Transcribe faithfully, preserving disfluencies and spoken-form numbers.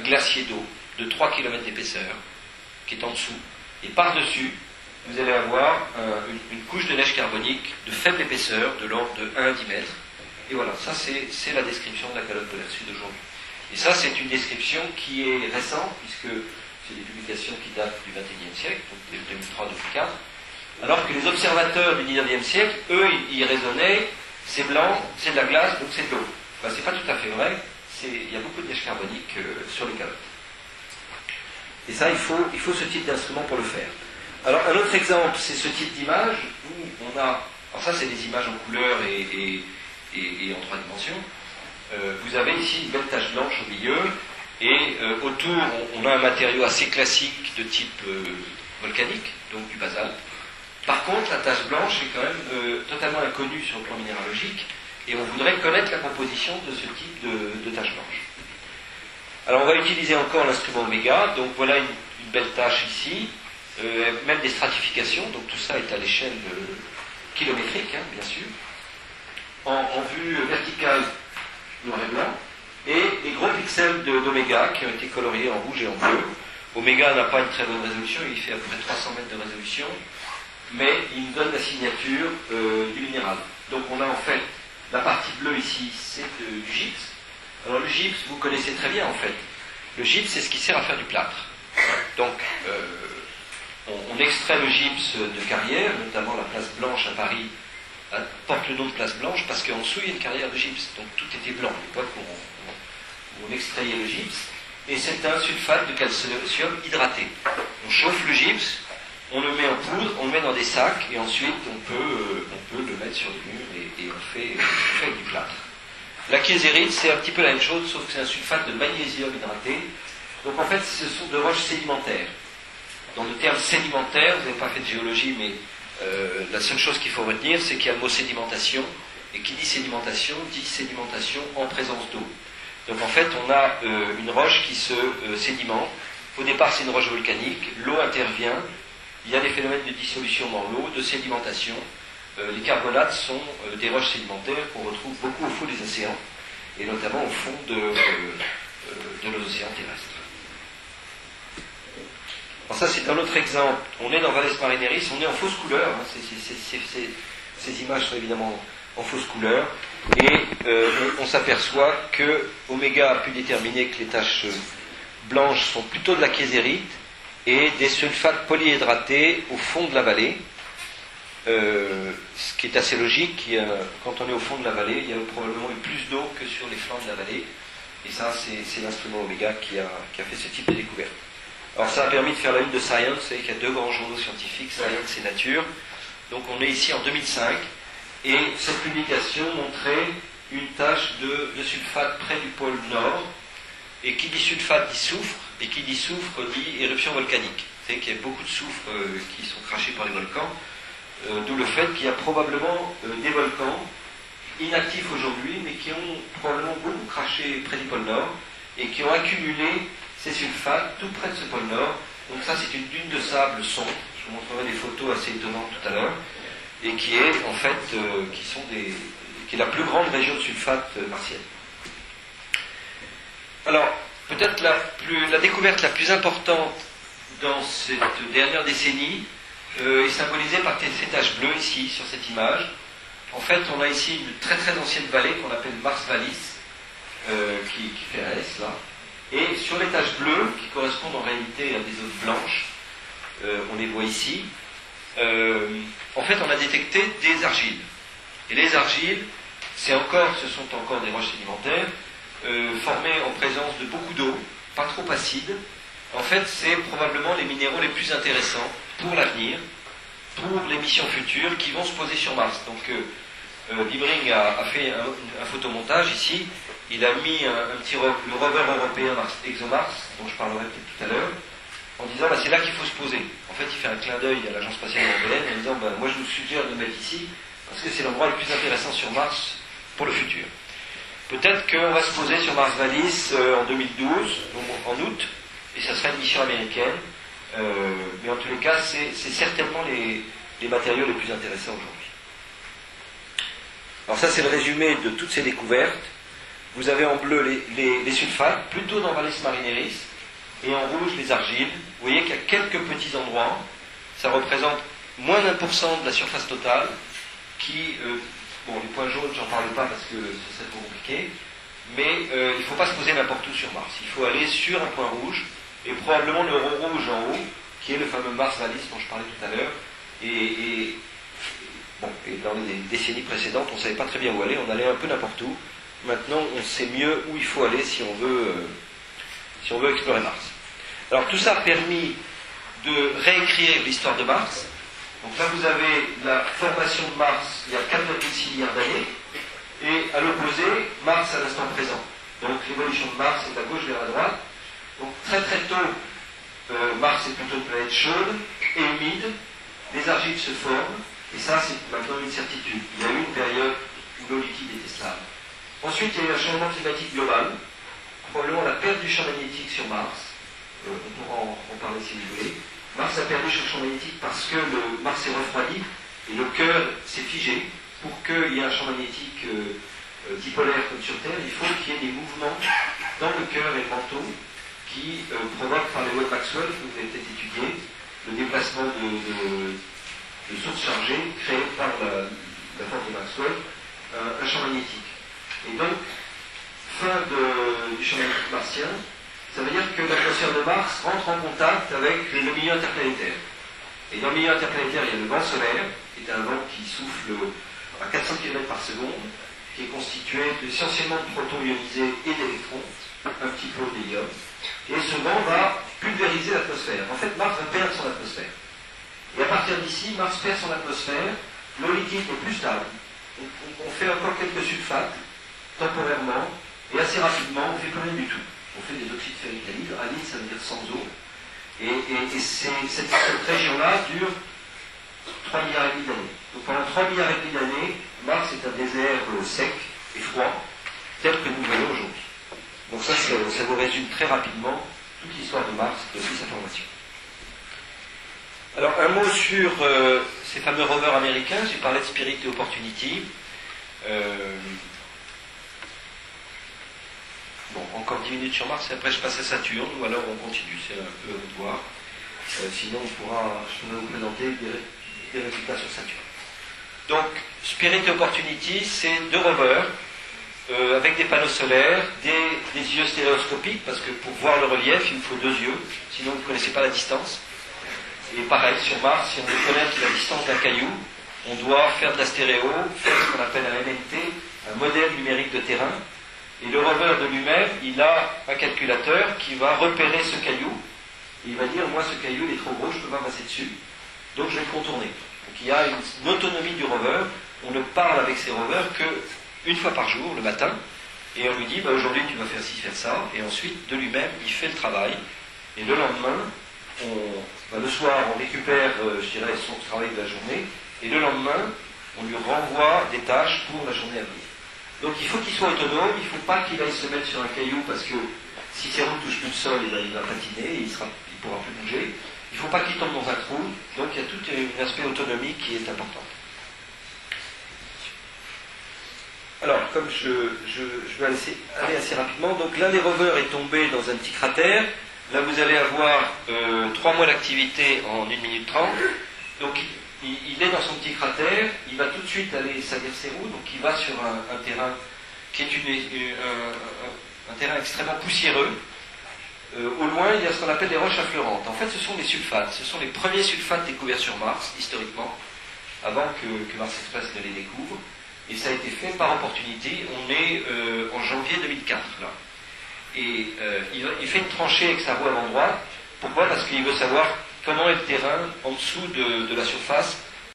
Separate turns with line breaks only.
glacier d'eau de trois kilomètres d'épaisseur qui est en dessous, et par-dessus, vous allez avoir euh, une, une couche de neige carbonique de faible épaisseur, de l'ordre de un à dix mètres. Et voilà, ça c'est la description de la calotte polaire sud aujourd'hui. Et ça c'est une description qui est récente, puisque c'est des publications qui datent du vingt et unième siècle, donc de deux mille trois deux mille quatre, alors que les observateurs du dix-neuvième siècle, eux, ils, ils raisonnaient, c'est blanc, c'est de la glace, donc c'est de l'eau. Ben, c'est pas tout à fait vrai, il y a beaucoup de neige carbonique euh, sur les calottes. Et ça, il faut, il faut ce type d'instrument pour le faire. Alors, un autre exemple, c'est ce type d'image où on a... Alors ça, c'est des images en couleur et, et, et, et en trois dimensions. Euh, vous avez ici une belle tache blanche au milieu, et euh, autour, on, on a un matériau assez classique de type euh, volcanique, donc du basalte. Par contre, la tache blanche est quand même euh, totalement inconnue sur le plan minéralogique, et on voudrait connaître la composition de ce type de, de tache blanche. Alors, on va utiliser encore l'instrument Oméga, donc voilà une, une belle tache ici, euh, même des stratifications, donc tout ça est à l'échelle euh, kilométrique, hein, bien sûr, en, en vue verticale noir et blanc, et des gros pixels d'Oméga qui ont été coloriés en rouge et en bleu. Oméga n'a pas une très bonne résolution, il fait à peu près trois cents mètres de résolution, mais il nous donne la signature euh, du minéral. Donc on a en fait la partie bleue ici, c'est du gypse. Alors le gypse, vous connaissez très bien en fait. Le gypse, c'est ce qui sert à faire du plâtre. Donc euh, on, on extrait le gypse de carrière, notamment la place Blanche à Paris porte le nom de place Blanche parce qu'en dessous il y a une carrière de gypse, donc tout était blanc, l'époque où on, où on extrayait le gypse, et c'est un sulfate de calcium hydraté. On chauffe le gypse, on le met en poudre, on le met dans des sacs, et ensuite on peut, euh, on peut le mettre sur les murs et, et on, fait, on fait du plâtre. La kieserite, c'est un petit peu la même chose, sauf que c'est un sulfate de magnésium hydraté. Donc en fait, ce sont de roches sédimentaires. Dans le terme sédimentaire, vous n'avez pas fait de géologie, mais euh, la seule chose qu'il faut retenir, c'est qu'il y a le mot sédimentation, et qui dit sédimentation, dit sédimentation en présence d'eau. Donc en fait, on a euh, une roche qui se euh, sédimente. Au départ, c'est une roche volcanique, l'eau intervient, il y a des phénomènes de dissolution dans l'eau, de sédimentation. Euh, les carbonates sont euh, des roches sédimentaires qu'on retrouve beaucoup au fond des océans, et notamment au fond de, euh, de l'océan terrestre. Alors ça, c'est un autre exemple. On est dans Valles Marineris, on est en fausse couleur. Hein. C'est, c'est, c'est, c'est, ces images sont évidemment en fausse couleur. Et euh, on, on s'aperçoit que Oméga a pu déterminer que les taches blanches sont plutôt de la kieserite et des sulfates polyhydratés au fond de la vallée. Euh, ce qui est assez logique, il y a, quand on est au fond de la vallée, il y a probablement eu plus d'eau que sur les flancs de la vallée. Et ça, c'est, c'est l'instrument Oméga qui a, qui a fait ce type de découverte. Alors ça a permis de faire la une de Science, vous savez qu'il y a deux grands journaux scientifiques, Science et Nature. Donc on est ici en deux mille cinq, et cette publication montrait une tache de, de sulfate près du pôle nord, et qui dit sulfate dit soufre, et qui dit soufre dit éruption volcanique. Vous savez qu'il y a beaucoup de soufre euh, qui sont crachés par les volcans, euh, d'où le fait qu'il y a probablement euh, des volcans inactifs aujourd'hui, mais qui ont probablement beaucoup craché près du pôle nord, et qui ont accumulé ces sulfates tout près de ce pôle nord. Donc ça, c'est une dune de sable sombre. Je vous montrerai des photos assez étonnantes tout à l'heure, et qui est en fait, euh, qui sont des, qui est la plus grande région de sulfate euh, martienne. Alors, peut-être la, plus, la découverte la plus importante dans cette dernière décennie euh, est symbolisée par ces taches bleues ici, sur cette image. En fait, on a ici une très très ancienne vallée qu'on appelle Mars Vallis, euh, qui, qui fait un S là. Et sur les taches bleues, qui correspondent en réalité à des zones blanches, euh, on les voit ici, euh, en fait on a détecté des argiles. Et les argiles, c'est encore, ce sont encore des roches sédimentaires, euh, formées en présence de beaucoup d'eau, pas trop acide. En fait, c'est probablement les minéraux les plus intéressants pour l'avenir, pour les missions futures qui vont se poser sur Mars. Donc, euh, euh, Bibring a, a fait un, un photomontage ici. Il a mis un, un petit ro le rover européen Mars, ExoMars, dont je parlerai peut-être tout à l'heure, en disant bah, c'est là qu'il faut se poser. En fait, il fait un clin d'œil à l'Agence spatiale européenne en disant bah, moi je vous suggère de le mettre ici parce que c'est l'endroit le plus intéressant sur Mars pour le futur. Peut-être qu'on va se poser sur Mars Vallis euh, en deux mille douze, en août, et ça sera une mission américaine. Euh, mais en tous les cas, c'est certainement les, les matériaux les plus intéressants aujourd'hui. Alors ça, c'est le résumé de toutes ces découvertes. vous avez en bleu les, les, les sulfates, plutôt dans Valles Marineris, et en rouge les argiles. Vous voyez qu'il y a quelques petits endroits, ça représente moins d'un pour cent de la surface totale, qui, euh, bon, les points jaunes, j'en parle pas parce que ce serait trop compliqué, mais euh, il ne faut pas se poser n'importe où sur Mars. Il faut aller sur un point rouge, et probablement le rond rouge en haut, qui est le fameux Mars Vallis dont je parlais tout à l'heure, et, et, bon, et dans les décennies précédentes, on ne savait pas très bien où aller, on allait un peu n'importe où. Maintenant, on sait mieux où il faut aller si on veut, euh, si on veut explorer Mars. Alors tout ça a permis de réécrire l'histoire de Mars. Donc là, vous avez la formation de Mars il y a quatre virgule six milliards d'années, et à l'opposé, Mars à l'instant présent. Donc l'évolution de Mars est à gauche vers la droite. Donc très très tôt, euh, Mars est plutôt une planète chaude et humide, les argiles se forment, et ça c'est maintenant une certitude. Il y a eu une période où l'eau liquide était stable. Ensuite, il y a eu un changement climatique global, probablement la perte du champ magnétique sur Mars, euh, on pourra en, en parler si vous voulez. Mars a perdu son champ magnétique parce que le Mars s'est refroidi et le cœur s'est figé. Pour qu'il y ait un champ magnétique euh, euh, dipolaire comme sur Terre, il faut qu'il y ait des mouvements dans le cœur et le manteau qui euh, provoquent par les lois de Maxwell, que vous avez peut-être étudié, le déplacement de, de, de sources chargées créées par la, la force de Maxwell, euh, un champ magnétique. Et donc, fin de, du champ magnétique martien, ça veut dire que l'atmosphère de Mars rentre en contact avec le milieu interplanétaire. Et dans le milieu interplanétaire, il y a le vent solaire, qui est un vent qui souffle à quatre cents kilomètres par seconde, qui est constitué essentiellement de protons ionisés et d'électrons, un petit peu d'hélium. Et ce vent va pulvériser l'atmosphère. En fait, Mars va perdre son atmosphère. Et à partir d'ici, Mars perd son atmosphère, l'eau liquide n'est plus stable. On, on fait encore quelques sulfates, temporairement, et assez rapidement, on ne fait plus rien du tout. On fait des oxydes ferriques anhydres, anhydre ça veut dire sans eau, et, et, et cette, cette région-là dure trois milliards et demi d'années. Donc pendant trois milliards et demi d'années, Mars est un désert euh, sec et froid, tel que nous le voyons aujourd'hui. Donc ça, ça, ça vous résume très rapidement toute l'histoire de Mars et aussi sa formation. Alors un mot sur euh, ces fameux rovers américains. J'ai parlé de Spirit et Opportunity. Euh, Bon, encore dix minutes sur Mars et après je passe à Saturne, ou alors on continue, c'est un peu à vous de voir. Euh, sinon on pourra, je pourrais vous présenter des, des résultats sur Saturne. Donc, Spirit et Opportunity, c'est deux rovers euh, avec des panneaux solaires, des, des yeux stéréoscopiques, parce que pour voir le relief, il vous faut deux yeux, sinon vous ne connaissez pas la distance. Et pareil, sur Mars, si on veut connaître la distance d'un caillou, on doit faire de la stéréo, faire ce qu'on appelle un M N T, un modèle numérique de terrain. Et le rover de lui-même, il a un calculateur qui va repérer ce caillou. Et il va dire, moi ce caillou il est trop gros, je ne peux pas passer dessus. Donc je vais le contourner. Donc il y a une, une autonomie du rover. On ne parle avec ces rovers qu'une fois par jour, le matin. Et on lui dit, bah, aujourd'hui tu vas faire ci, faire ça. Et ensuite, de lui-même, il fait le travail. Et le lendemain, on, bah, le soir, on récupère, euh, je dirais, son travail de la journée. Et le lendemain, on lui renvoie des tâches pour la journée à venir. Donc il faut qu'il soit autonome, il ne faut pas qu'il aille se mettre sur un caillou parce que si ses roues ne touchent plus le sol, il va, il va patiner, il ne pourra plus bouger. Il ne faut pas qu'il tombe dans un trou, donc il y a tout un aspect autonomie qui est important. Alors, comme je, je, je vais aller, aller assez rapidement, donc l'un des rovers est tombé dans un petit cratère. Là vous allez avoir euh, trois mois d'activité en une minute trente. Donc il est dans son petit cratère, il va tout de suite aller salir ses roues, donc il va sur un, un terrain qui est une, une, un, un terrain extrêmement poussiéreux. Euh, au loin, il y a ce qu'on appelle des roches affleurantes. En fait, ce sont des sulfates. Ce sont les premiers sulfates découverts sur Mars, historiquement, avant que, que Mars Express ne les découvre. Et ça a été fait par opportunité. On est euh, en janvier deux mille quatre, là. Et euh, il, il fait une tranchée avec sa roue avant droite. Pourquoi ? Parce qu'il veut savoir comment est le terrain en dessous de, de la surface